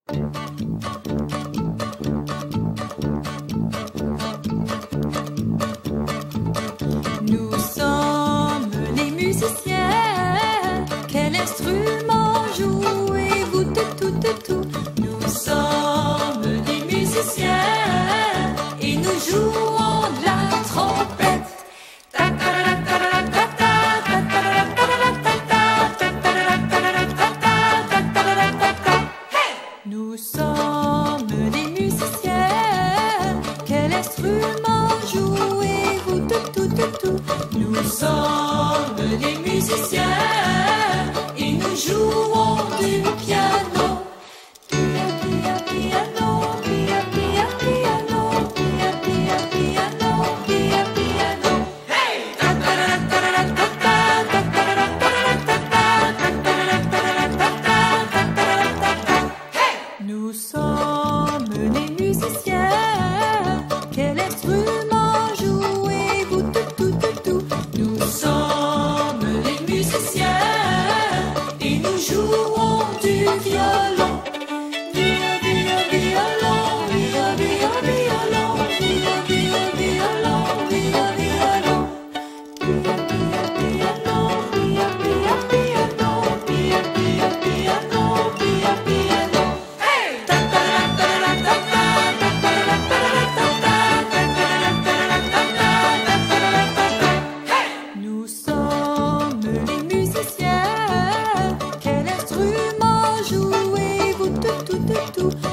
Nous sommes les musiciens. Quel instrument jouez-vous? Tout. Nous sommes les musiciens et nous jouons de la trompette. Nous sommes les musiciens. Quel instrument jouez-vous? Tout. Nous sommes les musiciens et nous jouons du piano. Nous sommes les musiciens. Quel instrument jouez-vous? Tout. Nous sommes les musiciens et nous jouons du violon. Nous sommes les musiciens. Quel instrument jouez-vous? Tout.